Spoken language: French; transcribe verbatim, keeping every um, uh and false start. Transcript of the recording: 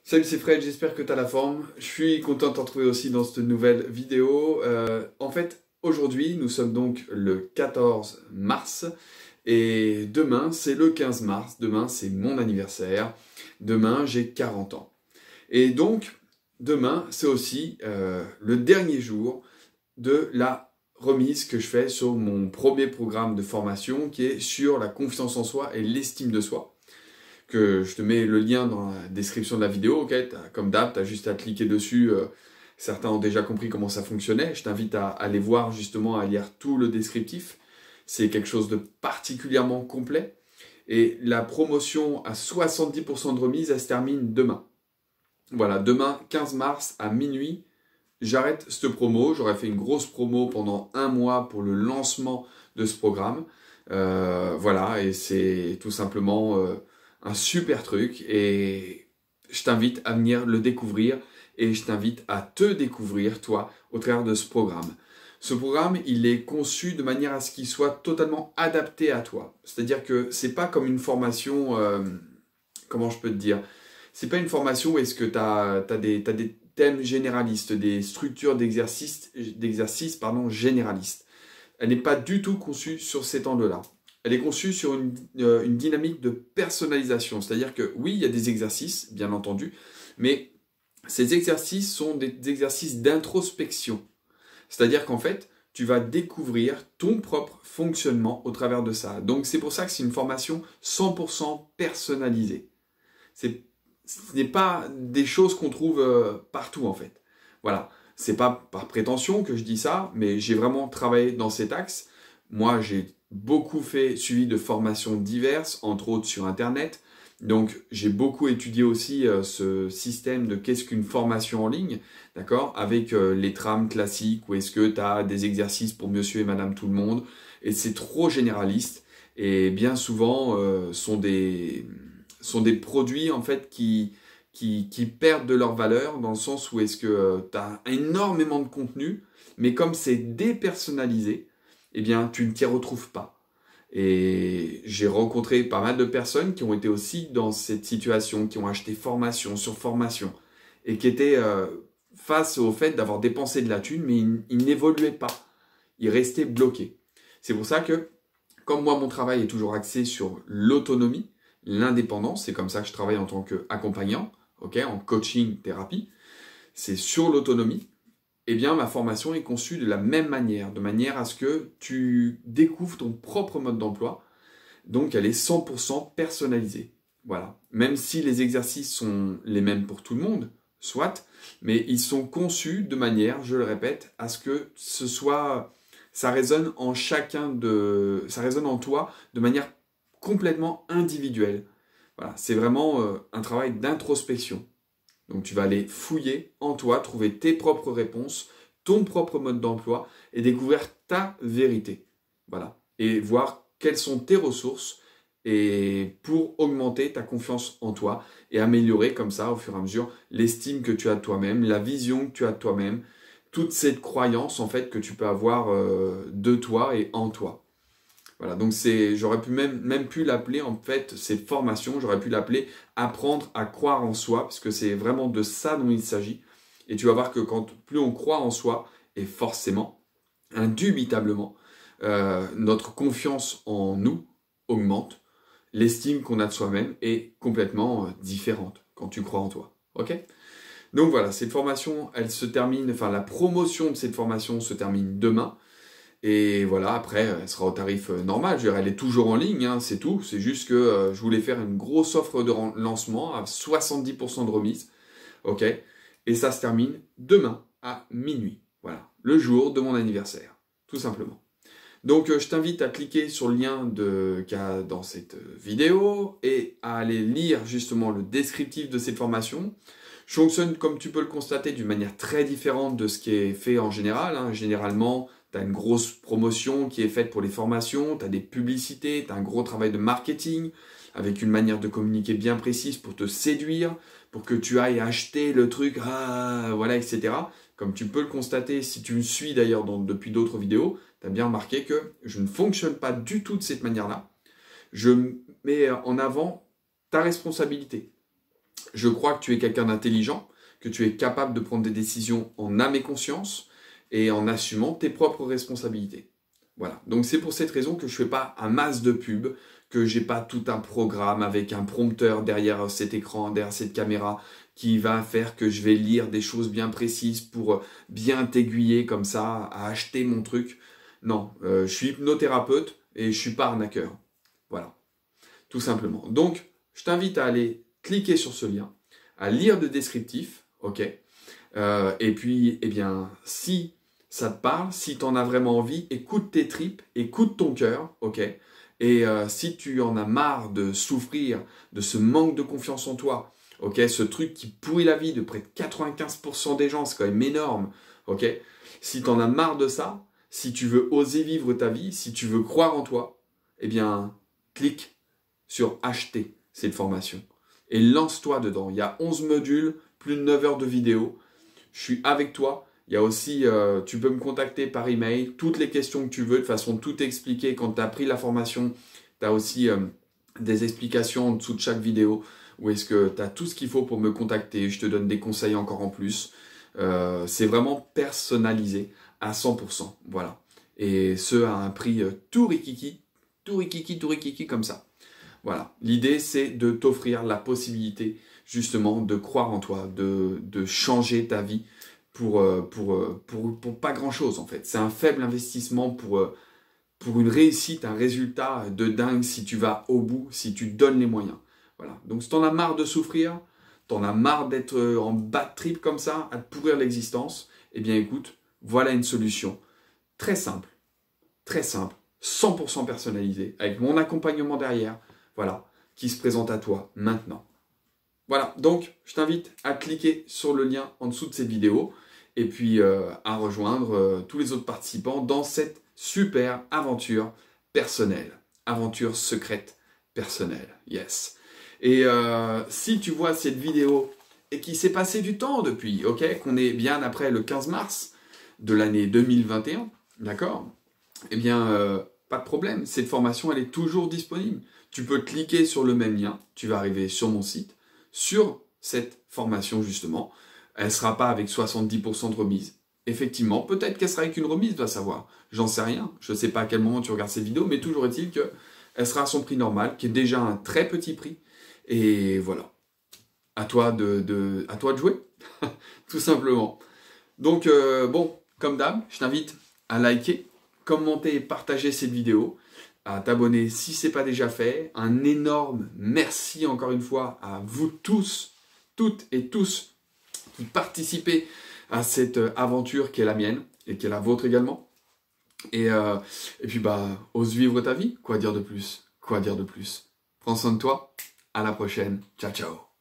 Salut, c'est Fred, j'espère que tu as la forme. Je suis content de te retrouver aussi dans cette nouvelle vidéo. Euh, en fait, aujourd'hui, nous sommes donc le quatorze mars et demain, c'est le quinze mars. Demain, c'est mon anniversaire. Demain, j'ai quarante ans. Et donc, demain, c'est aussi euh, le dernier jour de la remise que je fais sur mon premier programme de formation qui est sur la confiance en soi et l'estime de soi. Que je te mets le lien dans la description de la vidéo, ok? Comme d'hab, tu as juste à cliquer dessus. Euh, certains ont déjà compris comment ça fonctionnait. Je t'invite à aller voir justement, à lire tout le descriptif. C'est quelque chose de particulièrement complet. Et la promotion à soixante-dix pour cent de remise, elle se termine demain. Voilà, demain, quinze mars à minuit, j'arrête cette promo. J'aurais fait une grosse promo pendant un mois pour le lancement de ce programme. Euh, voilà, et c'est tout simplement... Euh, un super truc et je t'invite à venir le découvrir et je t'invite à te découvrir toi au travers de ce programme. Ce programme, il est conçu de manière à ce qu'il soit totalement adapté à toi. C'est-à-dire que c'est pas comme une formation, euh, comment je peux te dire, c'est pas une formation où est-ce que tu as, t'as des, t'as des thèmes généralistes, des structures d'exercice, d'exercice, pardon, généralistes. Elle n'est pas du tout conçue sur cet angle-là. Elle est conçue sur une, euh, une dynamique de personnalisation. C'est-à-dire que oui, il y a des exercices, bien entendu, mais ces exercices sont des exercices d'introspection. C'est-à-dire qu'en fait, tu vas découvrir ton propre fonctionnement au travers de ça. Donc c'est pour ça que c'est une formation cent pour cent personnalisée. C'est, ce n'est pas des choses qu'on trouve euh, partout en fait. Voilà. C'est pas par prétention que je dis ça, mais j'ai vraiment travaillé dans cet axe. Moi, j'ai beaucoup fait, suivi de formations diverses, entre autres sur Internet. Donc, j'ai beaucoup étudié aussi euh, ce système de qu'est-ce qu'une formation en ligne, d'accord, avec euh, les trames classiques, où est-ce que tu as des exercices pour monsieur et madame tout le monde, et c'est trop généraliste, et bien souvent, euh, sont des, sont des produits, en fait, qui, qui, qui perdent de leur valeur, dans le sens où est-ce que euh, tu as énormément de contenu, mais comme c'est dépersonnalisé, eh bien, tu ne t'y retrouves pas. Et j'ai rencontré pas mal de personnes qui ont été aussi dans cette situation, qui ont acheté formation sur formation, et qui étaient euh, face au fait d'avoir dépensé de la thune, mais ils, ils n'évoluaient pas. Ils restaient bloqués. C'est pour ça que, comme moi, mon travail est toujours axé sur l'autonomie, l'indépendance, c'est comme ça que je travaille en tant qu'accompagnant, okay, en coaching, thérapie, c'est sur l'autonomie. Eh bien, ma formation est conçue de la même manière, de manière à ce que tu découvres ton propre mode d'emploi. Donc, elle est cent pour cent personnalisée. Voilà. Même si les exercices sont les mêmes pour tout le monde, soit, mais ils sont conçus de manière, je le répète, à ce que ce soit, ça résonne en chacun de, ça résonne en toi de manière complètement individuelle. Voilà. C'est vraiment euh, un travail d'introspection. Donc tu vas aller fouiller en toi, trouver tes propres réponses, ton propre mode d'emploi et découvrir ta vérité. Voilà. Et voir quelles sont tes ressources et pour augmenter ta confiance en toi et améliorer comme ça au fur et à mesure l'estime que tu as de toi-même, la vision que tu as de toi-même, toute cette croyance en fait que tu peux avoir euh, de toi et en toi. Voilà, donc c'est, j'aurais pu même, même pu l'appeler, en fait, cette formation, j'aurais pu l'appeler apprendre à croire en soi, parce que c'est vraiment de ça dont il s'agit. Et tu vas voir que quand plus on croit en soi, et forcément, indubitablement, euh, notre confiance en nous augmente, l'estime qu'on a de soi-même est complètement euh, différente quand tu crois en toi. Ok ? Donc voilà, cette formation, elle se termine, enfin la promotion de cette formation se termine demain. Et voilà, après, elle sera au tarif normal. Je veux dire, elle est toujours en ligne, hein, c'est tout. C'est juste que euh, je voulais faire une grosse offre de lancement à soixante-dix pour cent de remise. Ok. Et ça se termine demain à minuit. Voilà, le jour de mon anniversaire, tout simplement. Donc, euh, je t'invite à cliquer sur le lien de, qu'il y a dans cette vidéo et à aller lire justement le descriptif de cette formation. Je fonctionne, comme tu peux le constater, d'une manière très différente de ce qui est fait en général. Hein. Généralement, tu as une grosse promotion qui est faite pour les formations, tu as des publicités, tu as un gros travail de marketing avec une manière de communiquer bien précise pour te séduire, pour que tu ailles acheter le truc, ah, voilà, et cetera. Comme tu peux le constater, si tu me suis d'ailleurs depuis d'autres vidéos, tu as bien remarqué que je ne fonctionne pas du tout de cette manière-là. Je mets en avant ta responsabilité. Je crois que tu es quelqu'un d'intelligent, que tu es capable de prendre des décisions en âme et conscience et en assumant tes propres responsabilités. Voilà. Donc c'est pour cette raison que je ne fais pas un masse de pub, que j'ai pas tout un programme avec un prompteur derrière cet écran, derrière cette caméra, qui va faire que je vais lire des choses bien précises pour bien t'aiguiller comme ça à acheter mon truc. Non, euh, je suis hypnothérapeute et je suis pas arnaqueur. Voilà, tout simplement. Donc, je t'invite à aller cliquer sur ce lien, à lire le descriptif, ok. Euh, et puis, eh bien, si ça te parle, si tu en as vraiment envie, écoute tes tripes, écoute ton cœur, ok. Et euh, si tu en as marre de souffrir de ce manque de confiance en toi, ok, ce truc qui pourrit la vie de près de quatre-vingt-quinze pour cent des gens, c'est quand même énorme, ok. Si tu en as marre de ça, si tu veux oser vivre ta vie, si tu veux croire en toi, eh bien, clique sur acheter cette formation et lance-toi dedans. Il y a onze modules, plus de neuf heures de vidéo. Je suis avec toi. Il y a aussi, euh, tu peux me contacter par email, toutes les questions que tu veux, de façon tout expliquer. Quand tu as pris la formation, tu as aussi euh, des explications en dessous de chaque vidéo, où est-ce que tu as tout ce qu'il faut pour me contacter. Je te donne des conseils encore en plus. Euh, c'est vraiment personnalisé à cent pour cent. Voilà. Et ce, à un prix euh, tout rikiki, tout rikiki, tout rikiki comme ça. Voilà. L'idée, c'est de t'offrir la possibilité, justement, de croire en toi, de, de changer ta vie. Pour, pour, pour, pour pas grand-chose, en fait. C'est un faible investissement pour, pour une réussite, un résultat de dingue si tu vas au bout, si tu donnes les moyens. Voilà. Donc, si t'en as marre de souffrir, t'en as marre d'être en bad trip comme ça, à te pourrir l'existence, eh bien, écoute, voilà une solution très simple, très simple, cent pour cent personnalisée, avec mon accompagnement derrière, voilà, qui se présente à toi maintenant. Voilà, donc, je t'invite à cliquer sur le lien en dessous de cette vidéo et puis euh, à rejoindre euh, tous les autres participants dans cette super aventure personnelle. Aventure secrète personnelle, yes. Et euh, si tu vois cette vidéo et qu'il s'est passé du temps depuis, ok, qu'on est bien après le quinze mars de l'année deux mille vingt et un, d'accord, eh bien, euh, pas de problème, cette formation, elle est toujours disponible. Tu peux cliquer sur le même lien, tu vas arriver sur mon site, sur cette formation justement. Elle ne sera pas avec soixante-dix pour cent de remise. Effectivement, peut-être qu'elle sera avec une remise, va savoir. J'en sais rien. Je ne sais pas à quel moment tu regardes cette vidéo, mais toujours est-il qu'elle sera à son prix normal, qui est déjà un très petit prix. Et voilà. À toi de, de, à toi de jouer, tout simplement. Donc, euh, bon, comme d'hab, je t'invite à liker, commenter et partager cette vidéo, à t'abonner si ce n'est pas déjà fait. Un énorme merci encore une fois à vous tous, toutes et tous, qui participez à cette aventure qui est la mienne et qui est la vôtre également. Et, euh, et puis, bah, ose vivre ta vie. Quoi dire de plus? Quoi dire de plus? Prends soin de toi. À la prochaine. Ciao, ciao.